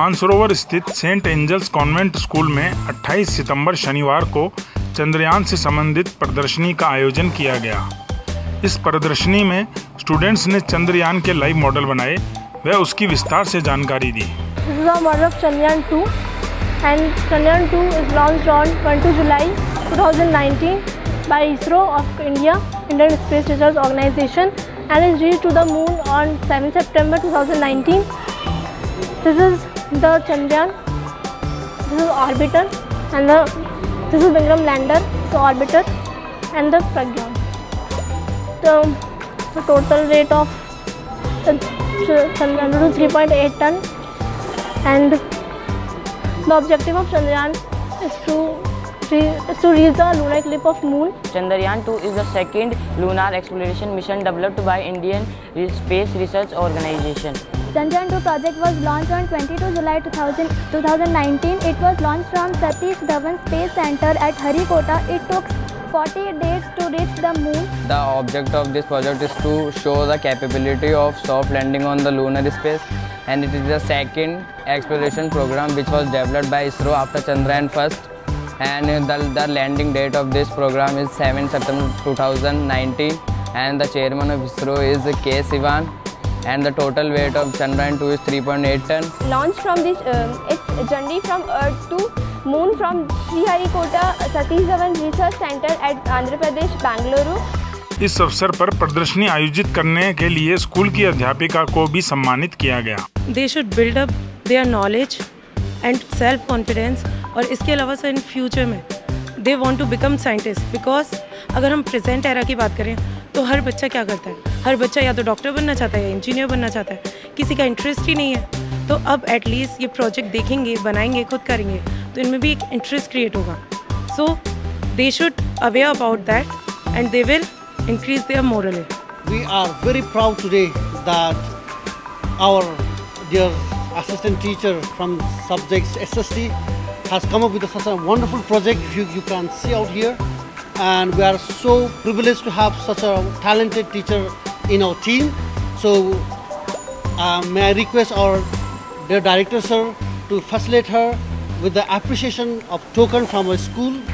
मानसरोवर स्थित Saint angels convent school में 28 सितंबर शनिवार को चंद्रयान से संबंधित प्रदर्शनी का आयोजन किया गया। इस प्रदर्शनी में स्टूडेंट्स ने चंद्रयान के लाइव मॉडल बनाए व उसकी विस्तार से जानकारी दी। This is a model of Chandrayaan 2 and Chandrayaan 2 is launched on 20 July 2019 by ISRO of India, Indian Space Research Organization, and is reached to the moon on 7 September 2019. This is the Chandrayaan, this is orbiter, and this is Vikram lander, so orbiter, and the Pragyan. The total weight of Chandrayaan is 3.8 ton, and the objective of Chandrayaan is to reach the lunar eclipse of moon. Chandrayaan 2 is the second lunar exploration mission developed by Indian Space Research Organization. Chandrayaan 2 project was launched on 22 July 2019. It was launched from Satish Dhawan Space Center at Harikota. It took 40 days to reach the moon. The object of this project is to show the capability of soft landing on the lunar space, and it is the second exploration program which was developed by ISRO after Chandrayaan first. And the landing date of this program is 7 September 2019, and the chairman of ISRO is K. Sivan, and the total weight of Chandrayaan 2 is 3.8 ton. Launched from this its journey from Earth to moon from Sriharikota Satish Dhawan Research Center at Andhra Pradesh, Bangalore. इस अवसर पर प्रदर्शनी आयोजित करने के लिए school की अध्यापिका को भी सम्मानित किया गया। They should build up their knowledge and self confidence, और इसके अलावा सर इन फ्यूचर में they want to become scientists, because अगर हम प्रेजेंट एरा की बात करें तो हर बच्चा क्या करता है, हर बच्चा या तो डॉक्टर बनना चाहता है या इंजीनियर बनना चाहता है, किसी का इंटरेस्ट ही नहीं है। तो अब एटलीस्ट ये प्रोजेक्ट देखेंगे, बनाएंगे, खुद करेंगे तो इनमें भी एक इंटरेस्ट क्रिएट होगा। So they should aware about that and they will increase their morale. We are very proud today that our dear assistant teacher from subjects SST has come up with such a wonderful project you can see out here, and we are so privileged to have such a talented teacher in our team. So may I request our dear director sir to facilitate her with the appreciation of token from our school.